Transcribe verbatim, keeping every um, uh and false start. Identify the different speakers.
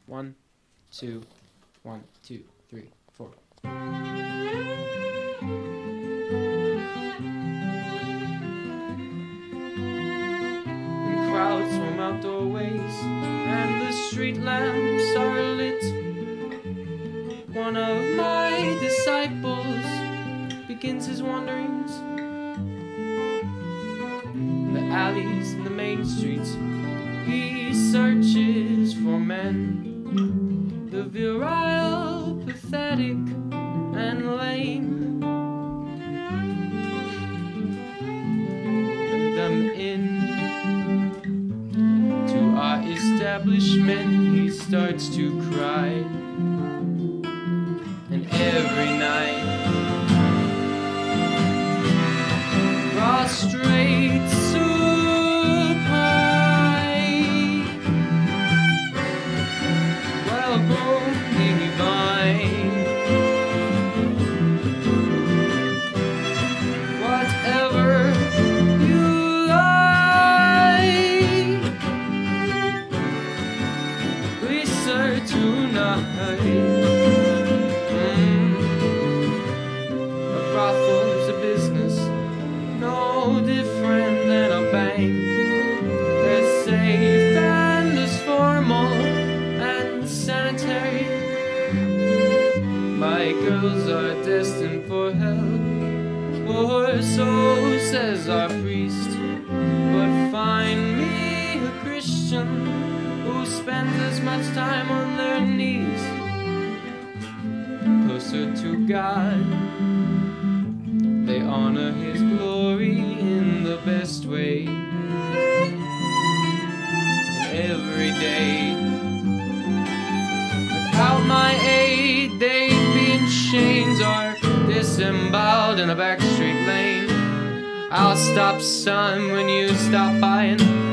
Speaker 1: One, two, one, two, three, four. And crowds swarm out doorways, and the street lamps are lit. One of my disciples begins his wanderings in the alleys and the main streets. He searches for men, the virile, pathetic, and lame. Bring them in to our establishment. He starts to cry, and every night prostrate supine, well born divine. Whatever you like, we serve tonight. Mm. A brothel is a business no different than a bank. As safe and as formal and sanitary. My girls are destined for hell, or so says our priest. But find me a Christian who spends as much time on their knees, closer to God. They honor His glory in the best way. And every day, without my aid, they'd be in chains or disemboweled in a back street lane. I'll stop, son, when you stop by, and